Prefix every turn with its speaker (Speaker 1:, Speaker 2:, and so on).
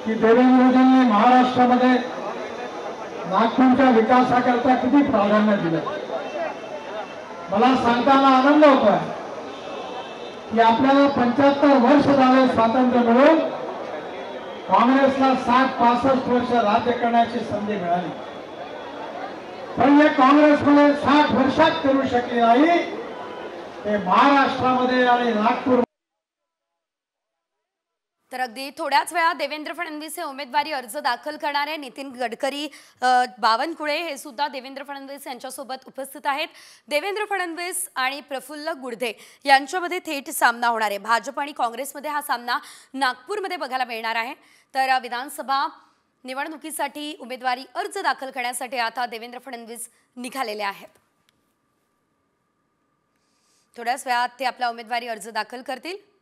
Speaker 1: की देवेंद्रजींनी महाराष्ट्रामध्ये नागपूरच्या विकासाकरता किती प्राधान्य दिलं। मला सांगताना आनंद होतोय की आपल्याला 75 वर्ष झाले स्वातंत्र्य मिळून काँग्रेसला 60-65 वर्ष राज्य करण्याची संधी मिळाली, पण या काँग्रेसमध्ये 60 वर्षात करू शकले नाही ते महाराष्ट्रामध्ये आणि नागपूर।
Speaker 2: तर अगदी थोड्याच वेळात देवेंद्र फडणवीस हे उमेदवारी अर्ज दाखल करणारे नितीन गडकरी, बावनकुळे हे सुद्धा देवेंद्र फडणवीस यांच्यासोबत उपस्थित आहेत। देवेंद्र फडणवीस आणि प्रफुल्ल गुडधे यांच्यामध्ये थेट सामना होणार आहे। भाजप आणि काँग्रेसमध्ये हा सामना नागपूरमध्ये बघायला मिळणार आहे। तर विधानसभा निवडणुकीसाठी उमेदवारी अर्ज दाखल करण्यासाठी आता देवेंद्र फडणवीस निघालेले आहेत। थोड्याच वेळात ते आपला उमेदवारी अर्ज दाखल करतील।